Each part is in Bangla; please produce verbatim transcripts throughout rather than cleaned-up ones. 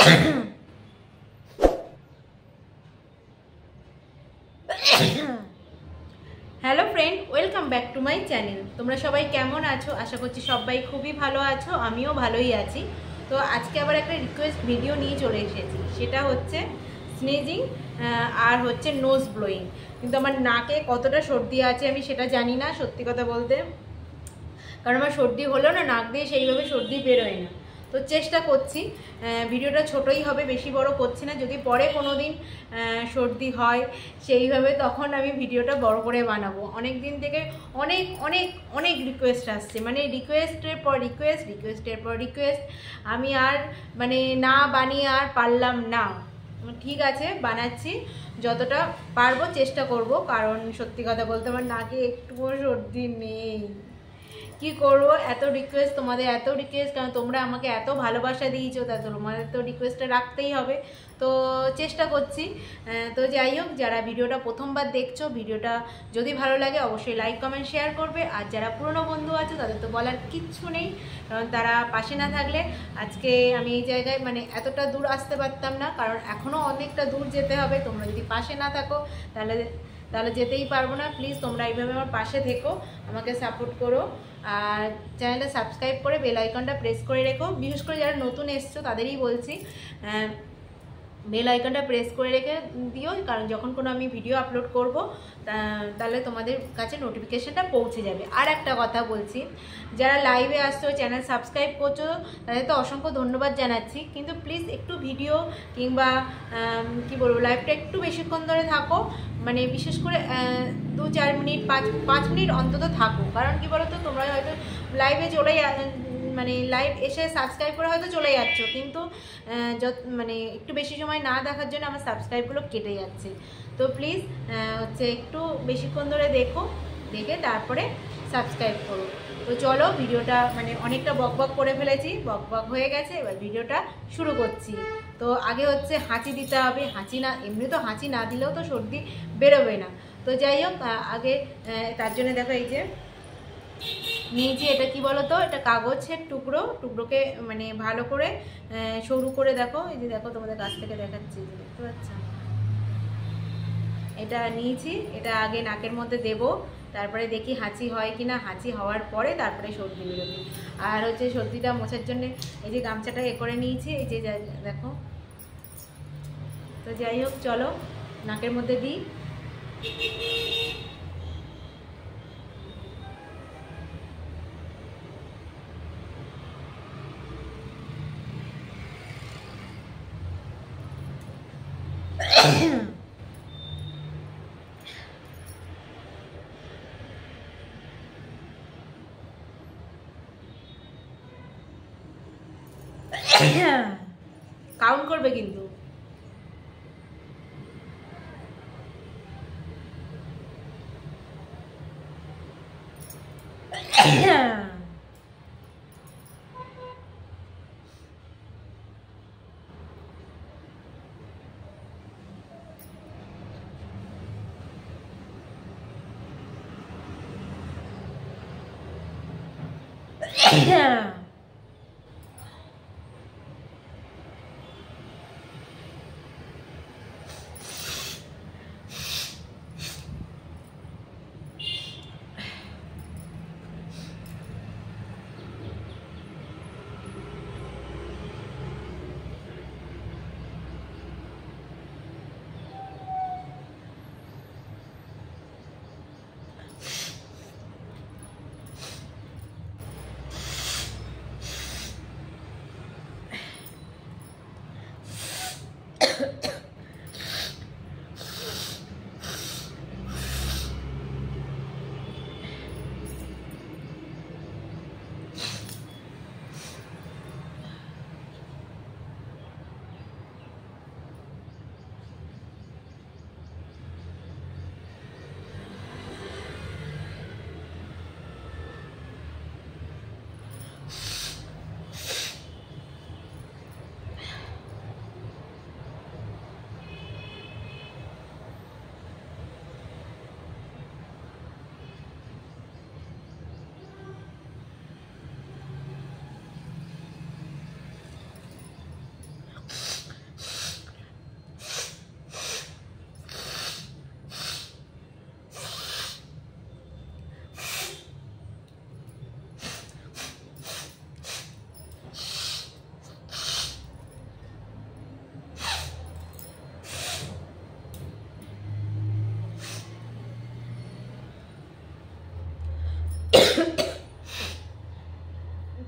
Hello friend, welcome back to my channel. তোমরা সবাই কেমন আছো? আশা করছি সবাই খুবই ভালো আছো, আমিও ভালোই আছি। তো আজকে আবার একটা রিকোয়েস্ট ভিডিও নিয়ে চলে এসেছি, সেটা হচ্ছে স্নেজিং আর হচ্ছে নোজ ব্লোয়িং। কিন্তু আমার নাকে কতটা সর্দি আছে আমি সেটা জানি না, সত্যি কথা বলতে, কারণ আমার সর্দি হলেও না নাক দিয়ে সেইভাবে সর্দি বেরোয় না। তো চেষ্টা করছি, ভিডিওটা ছোটই হবে, বেশি বড় করছি না। যদি পরে কোনো দিন সর্দি হয় সেইভাবে তখন আমি ভিডিওটা বড় করে বানাবো। অনেক দিন থেকে অনেক অনেক অনেক রিকোয়েস্ট আসছে, মানে রিকোয়েস্টের পর রিকোয়েস্ট রিকোয়েস্টের পর রিকোয়েস্ট। আমি আর মানে না বানিয়ে আর পারলাম না। ঠিক আছে, বানাচ্ছি, যতটা পারবো চেষ্টা করব, কারণ সত্যি কথা বলতে আমার নাকে একটুও সর্দি নেই। কি করবো, এত রিকোয়েস্ট, তোমাদের এত রিকোয়েস্ট, কারণ তোমরা আমাকে এত ভালোবাসা দিয়েছো, তা তোমাদের তো রিকোয়েস্টটা রাখতেই হবে। তো চেষ্টা করছি। তো যাই হোক, যারা ভিডিওটা প্রথমবার দেখছো, ভিডিওটা যদি ভালো লাগে অবশ্যই লাইক কমেন্ট শেয়ার করবে। আর যারা পুরনো বন্ধু আছে তাদের তো বলার কিচ্ছু নেই, কারণ তারা পাশে না থাকলে আজকে আমি এই জায়গায় মানে এতটা দূর আসতে পারতাম না, কারণ এখনও অনেকটা দূর যেতে হবে। তোমরা যদি পাশে না থাকো তাহলে তাহলে যেতেই পারবো না। প্লিজ তোমরা এইভাবে আমার পাশে থেকো, আমাকে সাপোর্ট করো, আর চ্যানেলটা সাবস্ক্রাইব করে বেল আইকনটা প্রেস করে রেখো। বিশেষ করে যারা নতুন এসছো তাদেরই বলছি, বেল আইকনটা প্রেস করে রেখে দিও, কারণ যখন কোনো আমি ভিডিও আপলোড করব তাহলে তোমাদের কাছে নোটিফিকেশানটা পৌঁছে যাবে। আর একটা কথা বলছি, যারা লাইভে আসছো, চ্যানেল সাবস্ক্রাইব করছো, তাদের তো অসংখ্য ধন্যবাদ জানাচ্ছি, কিন্তু প্লিজ একটু ভিডিও কিংবা কি বলবো লাইভটা একটু বেশিক্ষণ ধরে থাকো, মানে বিশেষ করে দু চার মিনিট পাঁচ পাঁচ মিনিট অন্তত থাকো। কারণ কি বলো তো, তোমরা হয়তো লাইভে চলেই মানে লাইভ এসে সাবস্ক্রাইব করে হয়তো চলে যাচ্ছ, কিন্তু যত মানে একটু বেশি সময় না দেখার জন্য আমার সাবস্ক্রাইবগুলো কেটে যাচ্ছে। তো প্লিজ হচ্ছে একটু বেশিক্ষণ ধরে দেখো, দেখে তারপরে সাবস্ক্রাইব করো। তো চলো, ভিডিওটা মানে অনেকটা বক বক করে ফেলেছি, বক বক হয়ে গেছে, এবার ভিডিওটা শুরু করছি। তো আগে হচ্ছে হাঁচি দিতে হবে। হাঁচি না, এমনি তো হাঁচি না দিলেও তো সর্দি বেরোবে না। তো যাই হোক, আগে তার জন্য দেখো এই যে নিয়েছি, এটা কি বলো তো, এটা কাগজের টুকরো, টুকরোকে মানে ভালো করে সরু করে দেখো, এই যে দেখো তোমাদের কাছ থেকে দেখাচ্ছি, দেখতে পাচ্ছ, এটা নিয়েছি। এটা আগে নাকের মধ্যে দেব, তারপরে দেখি হাঁচি হয় কি না। হাঁচি হওয়ার পরে তারপরে সর্দি বেরোবে। আর হচ্ছে সর্দিটা মোছার জন্য এই যে গামছাটা এ করে নিয়েছি, এই যে দেখো। তো যাই হোক, চলো নাকের মধ্যে দিই। কাউন্ট করবে কিন্তু।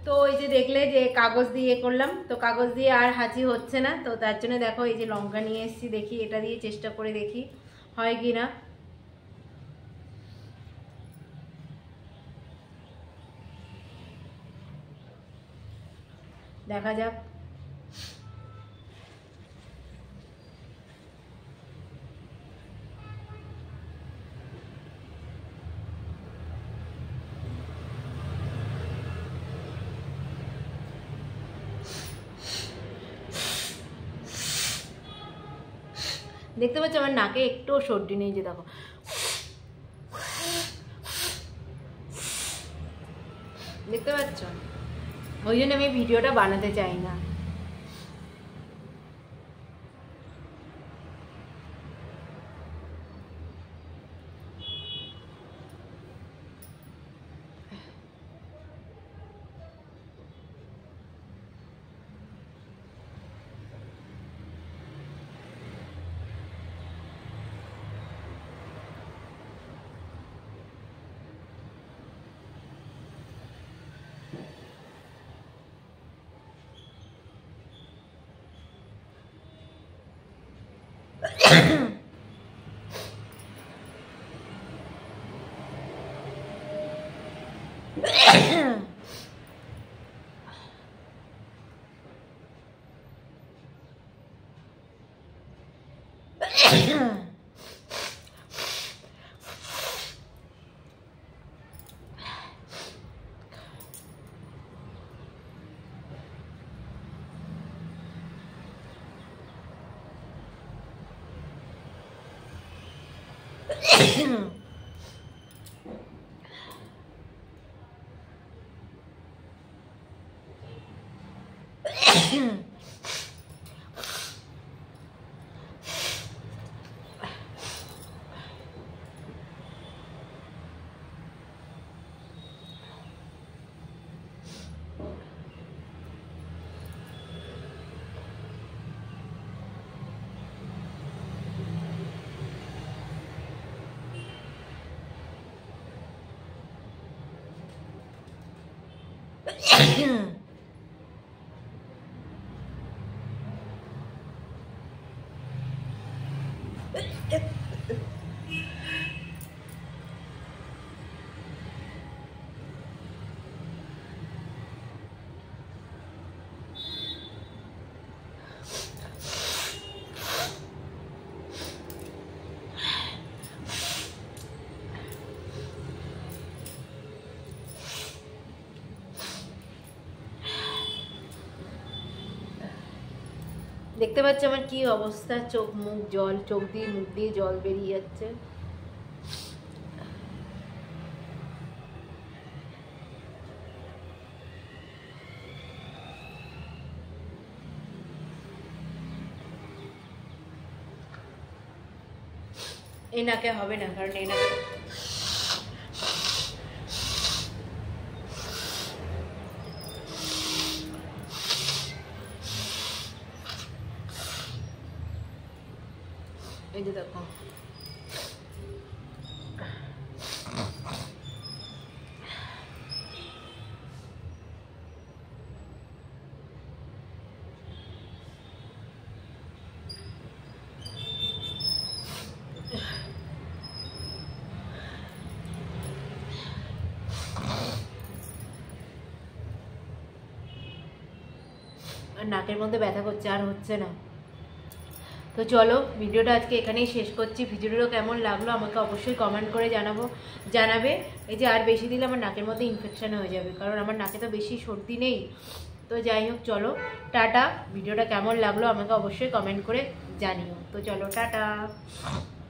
তো এই যে দেখলে যে কাগজ দিয়ে করলাম, তো কাগজ দিয়ে আর হাঁচি হচ্ছে না, তো তার জন্য দেখো এই যে লঙ্কা নিয়ে এসেছি, দেখি এটা দিয়ে চেষ্টা করে দেখি হয় কি না। দেখা যাক। দেখতে পাচ্ছ আমার নাকে একটু সর্দি নেই, যে দেখো দেখতে পাচ্ছ, ওই জন্য আমি ভিডিওটা বানাতে চাই না। দেখতে পাচ্ছ আমার কি অবস্থা, চোখ মুখ জল, চোখ দিয়ে মুখ দিয়ে জল বেরিয়ে যাচ্ছে। এই নাকে হবে না, কারণ এই নাকে এই যে দেখো নাকের মধ্যে ব্যথা করছে, আর হচ্ছে না। তো চলো ভিডিওটা আজকে এখানেই শেষ করছি। ভিডিওটা কেমন লাগলো আমাকে অবশ্যই কমেন্ট করে জানাবো জানাবে এই যে আর বেশি দিলে আমার নাকের মধ্যে ইনফেকশন হয়ে যাবে, কারণ আমার নাকে তো বেশি সর্দি নেই। তো যাই হোক চলো টাটা। ভিডিওটা কেমন লাগলো আমাকে অবশ্যই কমেন্ট করে জানিও। তো চলো টাটা।